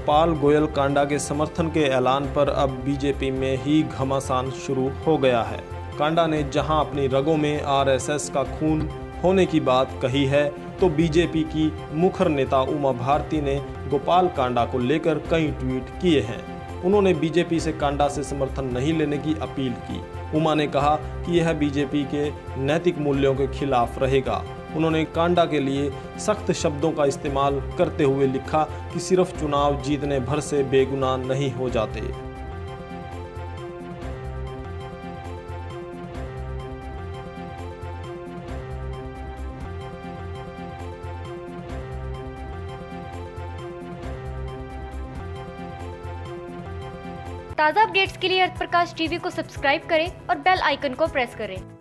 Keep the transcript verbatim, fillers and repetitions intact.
गोपाल गोयल कांडा के समर्थन के ऐलान पर अब बीजेपी में ही घमासान शुरू हो गया है। कांडा ने जहां अपनी रगों में आरएसएस का खून होने की बात कही है, तो बीजेपी की मुखर नेता उमा भारती ने गोपाल कांडा को लेकर कई ट्वीट किए हैं। उन्होंने बीजेपी से कांडा से समर्थन नहीं लेने की अपील की। उमा ने कहा कि यह बीजेपी के नैतिक मूल्यों के खिलाफ रहेगा। उन्होंने कांडा के लिए सख्त शब्दों का इस्तेमाल करते हुए लिखा कि सिर्फ चुनाव जीतने भर से बेगुनाह नहीं हो जाते। ताज़ा अपडेट्स के लिए अर्थ प्रकाश टीवी को सब्सक्राइब करें और बेल आइकन को प्रेस करें।